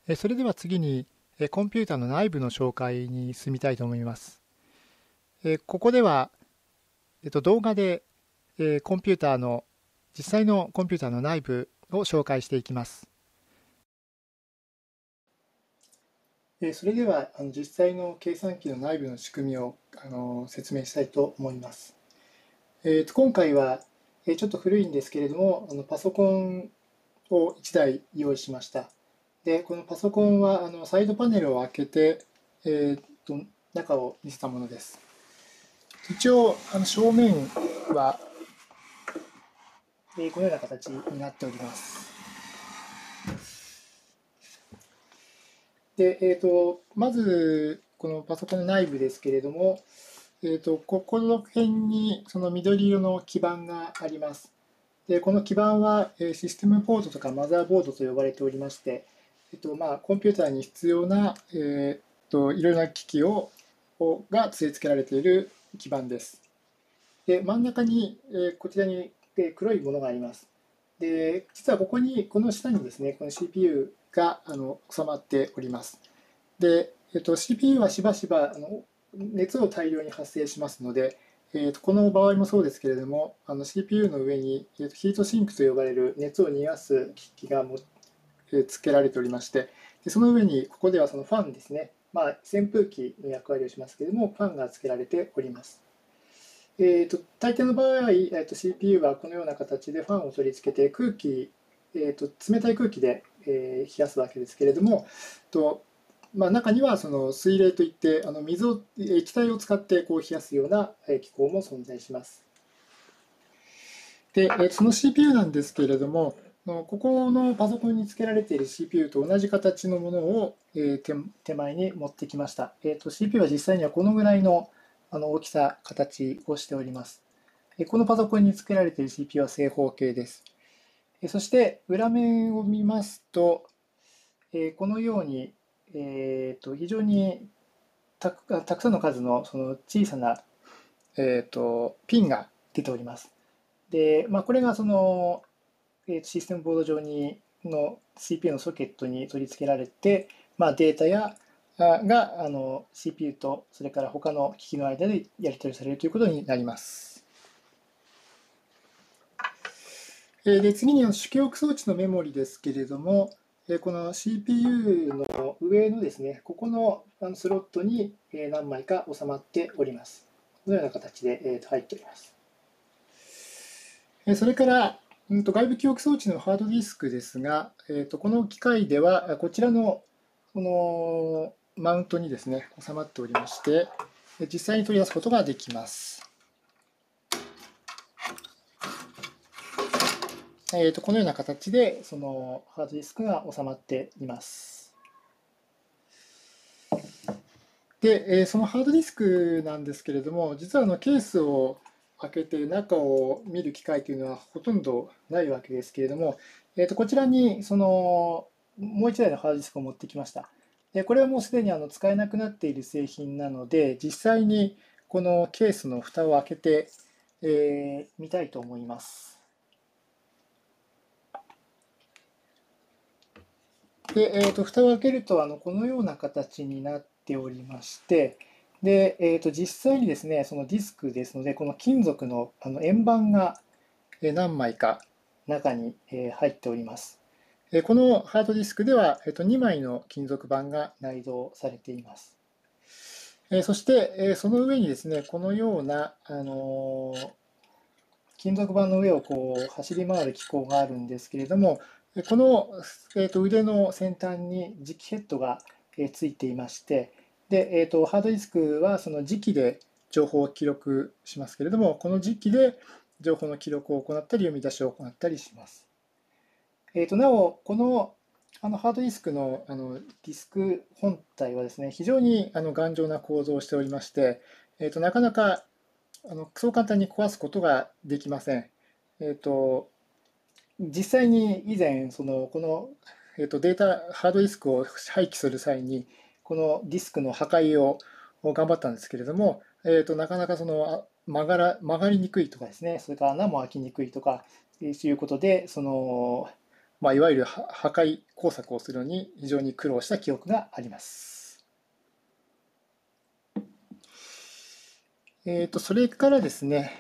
それでは次にコンピュータの内部の紹介に進みたいと思います。ここでは動画でコンピューターの実際のコンピューターの内部を紹介していきます。それでは実際の計算機の内部の仕組みを説明したいと思います。今回はちょっと古いんですけれどもパソコンを1台用意しました。で、このパソコンはサイドパネルを開けて、中を見せたものです。一応正面はこのような形になっております。で、まずこのパソコンの内部ですけれども、ここの辺にその緑色の基板があります。で、この基板はシステムポートとかマザーボードと呼ばれておりまして、コンピューターに必要な、いろいろな機器が据え付けられている基板です。で、真ん中に、こちらに黒いものがあります。で、実はこの下にですね、この CPU が収まっております。で、CPU はしばしば熱を大量に発生しますので、この場合もそうですけれども、CPU の上に、ヒートシンクと呼ばれる熱を逃がす機器が付けられておりまして、でその上にここではそのファンですね、扇風機の役割をしますけれども、ファンが付けられております。大抵の場合は、CPU はこのような形でファンを取り付けて冷たい空気で、冷やすわけですけれども、中にはその水冷といって液体を使ってこう冷やすような機構も存在します。で、その CPU なんですけれども、ここのパソコンに付けられている CPU と同じ形のものを手前に持ってきました。CPU は実際にはこのぐらいの大きさ、形をしております。このパソコンに付けられている CPU は正方形です。そして裏面を見ますと、このように、非常にたくさんの数のその小さな、ピンが出ております。で、これがそのシステムボード上の CPU のソケットに取り付けられて、データがCPU とそれから他の機器の間でやり取りされるということになります。で、次に主記憶装置のメモリですけれども、この CPU の上のですね、ここのスロットに何枚か収まっております。このような形で入っております。それから外部記憶装置のハードディスクですが、この機械ではこちらのこのマウントにですね、収まっておりまして、実際に取り出すことができます。このような形でそのハードディスクが収まっています。で、そのハードディスクなんですけれども、実はケースを開けて中を見る機会というのはほとんどないわけですけれども、こちらにもう一台のハードディスクを持ってきました。で、これはもうすでに使えなくなっている製品なので、実際にこのケースの蓋を開けて、みたいと思います。で、蓋を開けるとこのような形になっておりまして、で、実際にですね、そのディスクですので、この金属の円盤が何枚か中に入っております。このハードディスクでは2枚の金属板が内蔵されています。そしてその上にですね、このような金属板の上をこう走り回る機構があるんですけれども、この腕の先端に磁気ヘッドがついていまして、でハードディスクはその磁気で情報を記録しますけれども、この磁気で情報の記録を行ったり読み出しを行ったりします。なお、このハードディスクのディスク本体はですね、非常に頑丈な構造をしておりまして、なかなかそう簡単に壊すことができません。実際に以前、この、ハードディスクを廃棄する際に、このディスクの破壊を頑張ったんですけれども、なかなか曲がりにくいとかですね、それから穴も開きにくいとかいうことで、 いわゆる破壊工作をするのに非常に苦労した記憶があります。それからですね、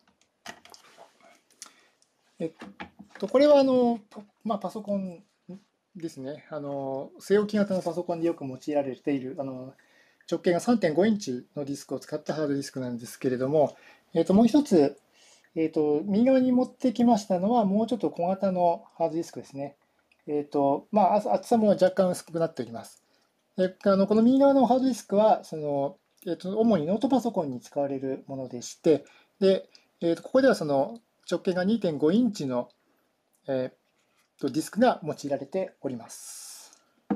これはパソコンですね。据え置き型のパソコンでよく用いられている、直径が3.5インチのディスクを使ったハードディスクなんですけれども、もう一つ、右側に持ってきましたのは、もうちょっと小型のハードディスクですね。厚さも若干薄くなっております。この右側のハードディスクは、主にノートパソコンに使われるものでして、で、ここではその直径が2.5インチの、ディスクが用いられております。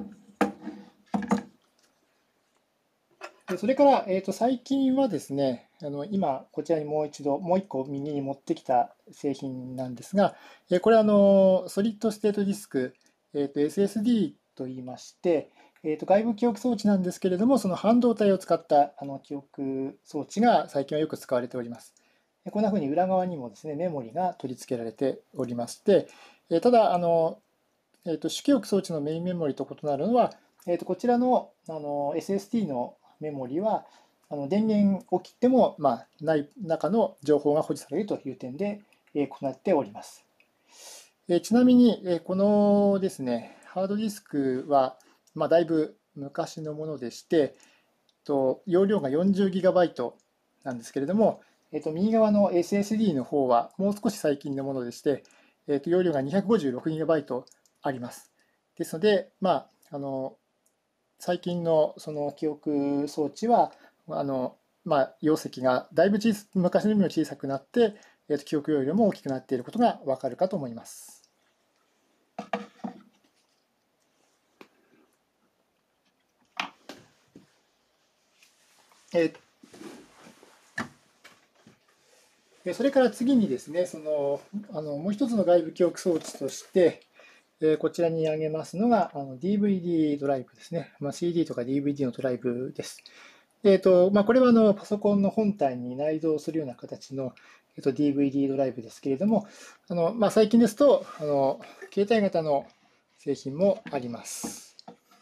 それから、最近はですね、今、こちらにもう一個右に持ってきた製品なんですが、これはソリッドステートディスク、SSD といいまして、外部記憶装置なんですけれども、その半導体を使った記憶装置が最近はよく使われております。こんなふうに裏側にもですね、メモリが取り付けられておりまして、ただ、主記憶装置のメインメモリと異なるのは、こちらのSSD のメモリは電源を切っても、中の情報が保持されるという点で行っております。ちなみにこのですね、ハードディスクはだいぶ昔のものでして、容量が 40GB なんですけれども、右側の SSD の方はもう少し最近のものでして、容量が 256GB あります。ですので、最近のその記憶装置は、容積がだいぶ昔のよりも小さくなって、記憶容量も大きくなっていることがわかるかと思います。それから次にですね、もう一つの外部記憶装置として、こちらに挙げますのがDVD ドライブですね。CD とか DVD のドライブです。これはパソコンの本体に内蔵するような形の、DVD ドライブですけれども、最近ですと携帯型の製品もあります。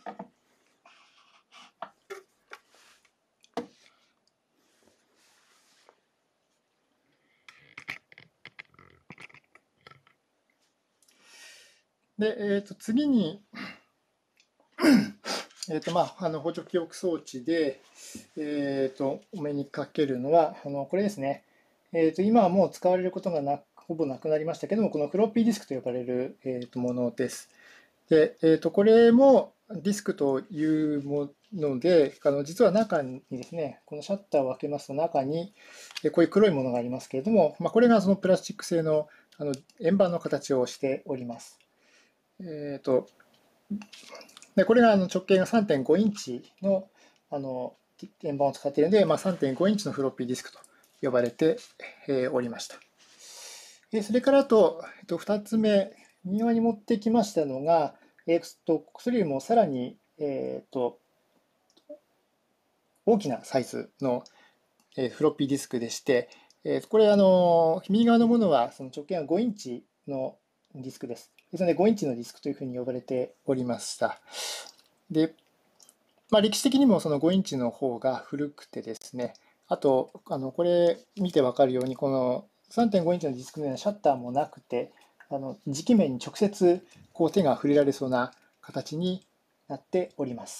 で、次に、補助記憶装置で、お目にかけるのは、これですね。今はもう使われることがほぼなくなりましたけども、このフロッピーディスクと呼ばれる、ものです。で、これもディスクというもので、実は中にですね、このシャッターを開けますと中に、こういう黒いものがありますけれども、これがそのプラスチック製の円盤の形をしております。でこれが直径が3.5インチの円盤を使っているので、3.5インチのフロッピーディスクと呼ばれておりました。それからあと、2つ目、右側に持ってきましたのが、それよりもさらに、大きなサイズのフロッピーディスクでして、これ右側のものはその直径が5インチのディスクです。ですので5インチのディスクというふうに呼ばれておりました。で、歴史的にもその5インチの方が古くてですね、あと、これ見てわかるように、この3.5インチのディスクのようなシャッターもなくて、磁気面に直接こう手が触れられそうな形になっております。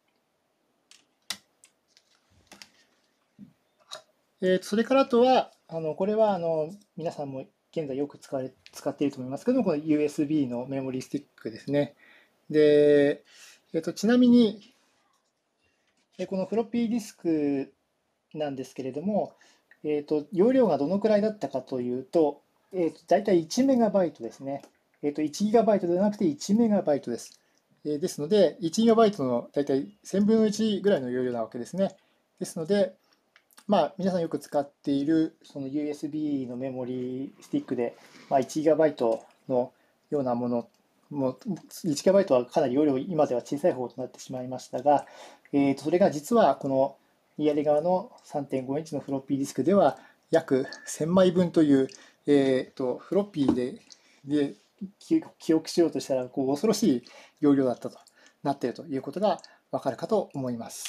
それからあとは、これは皆さんも現在よく使っていると思いますけども、この USB のメモリースティックですね。で、ちなみに、このフロッピーディスクなんですけれども、容量がどのくらいだったかというと、大体1メガバイトですね。1ギガバイトではなくて1メガバイトです。ですので、1ギガバイトの大体1000分の1ぐらいの容量なわけですね。ですので、皆さんよく使っているその USB のメモリースティックで、1ギガバイトのようなもの、1ギガバイトはかなり容量、今では小さい方となってしまいましたが、それが実はこの左側の3.5インチのフロッピーディスクでは約1000枚分という、フロッピーで記憶しようとしたら恐ろしい容量だったとなっているということがわかるかと思います。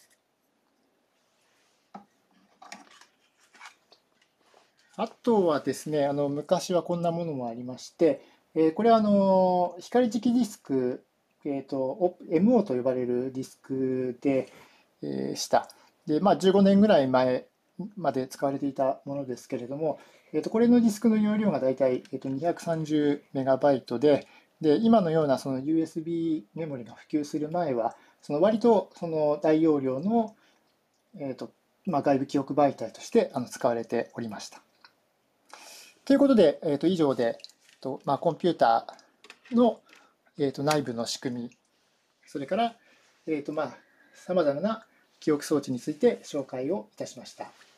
あとはですね、昔はこんなものもありまして、これは光磁気ディスク、MO と呼ばれるディスクで、した。で、15年ぐらい前まで使われていたものですけれども、これのディスクの容量がだいたい230メガバイトで、今のようなその USB メモリが普及する前は、その割とその大容量の、外部記憶媒体として使われておりました。ということで、以上で、コンピューターの、内部の仕組み、それから、さまざまな記憶装置について紹介をいたしました。